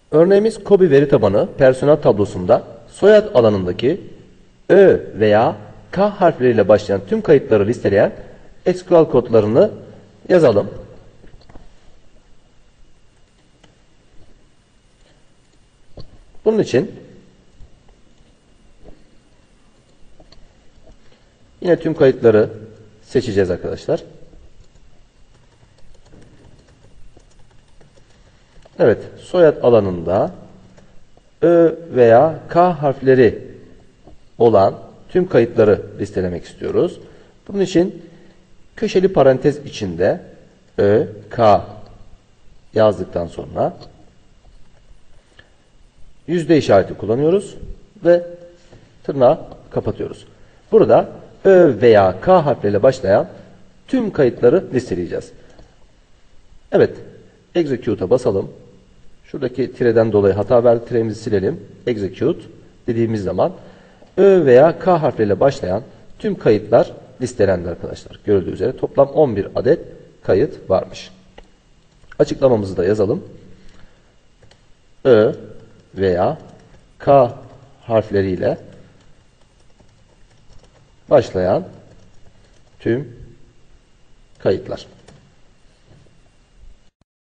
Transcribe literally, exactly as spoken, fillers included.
Örneğimiz KOBİ veri tabanı personel tablosunda soyad alanındaki Ö veya K harfleriyle başlayan tüm kayıtları listeleyen S Q L kodlarını yazalım. Bunun için yine tüm kayıtları seçeceğiz arkadaşlar. Evet, soyad alanında Ö veya K harfleri olan tüm kayıtları listelemek istiyoruz. Bunun için köşeli parantez içinde Ö, K yazdıktan sonra yüzde işareti kullanıyoruz ve tırnağı kapatıyoruz. Burada Ö veya K harfleriyle başlayan tüm kayıtları listeleyeceğiz. Evet, Execute'a basalım. Şuradaki tireden dolayı hata verdi. Tiremizi silelim. Execute dediğimiz zaman Ö veya K harfleriyle başlayan tüm kayıtlar listelendi arkadaşlar. Görüldüğü üzere toplam on bir adet kayıt varmış. Açıklamamızı da yazalım. Ö veya K harfleriyle başlayan tüm kayıtlar.